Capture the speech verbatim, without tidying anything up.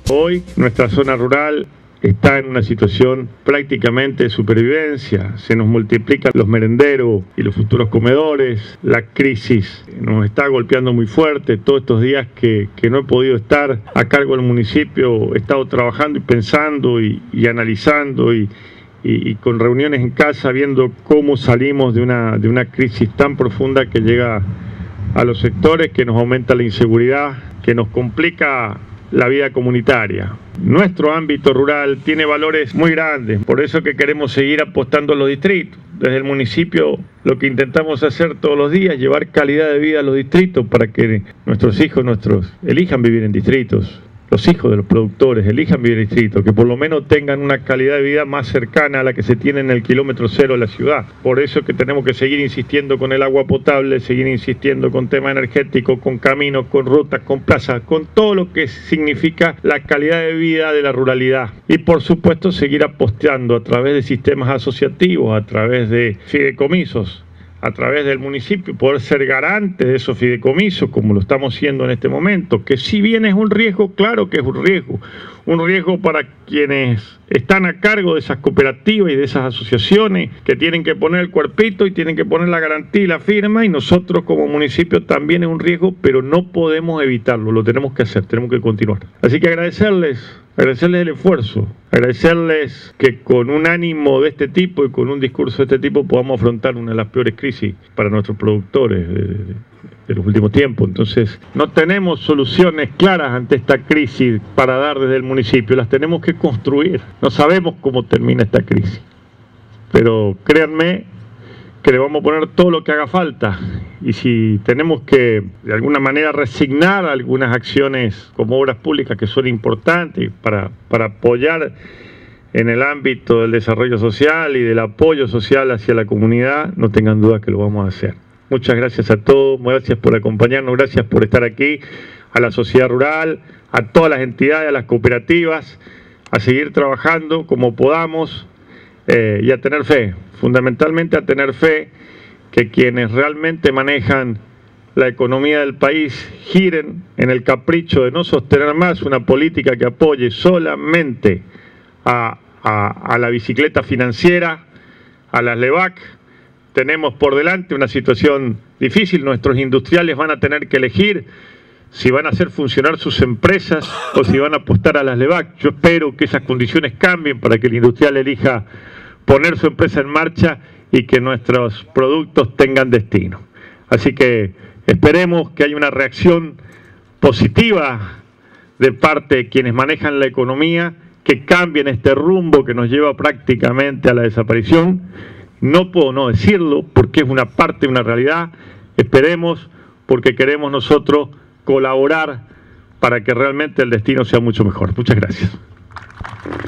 Hoy nuestra zona rural está en una situación prácticamente de supervivencia. Se nos multiplican los merenderos y los futuros comedores. La crisis nos está golpeando muy fuerte. Todos estos días que, que no he podido estar a cargo del municipio, he estado trabajando y pensando y, y analizando y, y, y con reuniones en casa, viendo cómo salimos de una, de una crisis tan profunda que llega a los sectores, que nos aumenta la inseguridad, que nos complica la vida comunitaria. Nuestro ámbito rural tiene valores muy grandes, por eso que queremos seguir apostando a los distritos. Desde el municipio lo que intentamos hacer todos los días es llevar calidad de vida a los distritos para que nuestros hijos nuestros elijan vivir en distritos. Los hijos de los productores elijan vivir en distritos, que por lo menos tengan una calidad de vida más cercana a la que se tiene en el kilómetro cero de la ciudad. Por eso es que tenemos que seguir insistiendo con el agua potable, seguir insistiendo con temas energéticos, con caminos, con rutas, con plazas, con todo lo que significa la calidad de vida de la ruralidad. Y por supuesto seguir apostando a través de sistemas asociativos, a través de fideicomisos, a través del municipio, poder ser garante de esos fideicomisos, como lo estamos haciendo en este momento, que si bien es un riesgo, claro que es un riesgo, un riesgo para quienes están a cargo de esas cooperativas y de esas asociaciones, que tienen que poner el cuerpito y tienen que poner la garantía y la firma, y nosotros como municipio también es un riesgo, pero no podemos evitarlo, lo tenemos que hacer, tenemos que continuar. Así que agradecerles, agradecerles el esfuerzo, agradecerles que con un ánimo de este tipo y con un discurso de este tipo podamos afrontar una de las peores crisis para nuestros productores de, de, de los últimos tiempos. Entonces, no tenemos soluciones claras ante esta crisis para dar desde el municipio, las tenemos que construir. No sabemos cómo termina esta crisis, pero créanme que le vamos a poner todo lo que haga falta, y si tenemos que de alguna manera resignar algunas acciones como obras públicas que son importantes para, para apoyar en el ámbito del desarrollo social y del apoyo social hacia la comunidad, no tengan duda que lo vamos a hacer. Muchas gracias a todos, gracias por acompañarnos, gracias por estar aquí, a la sociedad rural, a todas las entidades, a las cooperativas, a seguir trabajando como podamos eh, y a tener fe, fundamentalmente a tener fe que quienes realmente manejan la economía del país giren en el capricho de no sostener más una política que apoye solamente a, a, a la bicicleta financiera, a las LEVAC. Tenemos por delante una situación difícil, nuestros industriales van a tener que elegir si van a hacer funcionar sus empresas o si van a apostar a las LEVAC. Yo espero que esas condiciones cambien para que el industrial elija poner su empresa en marcha y que nuestros productos tengan destino. Así que esperemos que haya una reacción positiva de parte de quienes manejan la economía, que cambien este rumbo que nos lleva prácticamente a la desaparición. No puedo no decirlo porque es una parte de una realidad. Esperemos, porque queremos nosotros colaborar para que realmente el destino sea mucho mejor. Muchas gracias.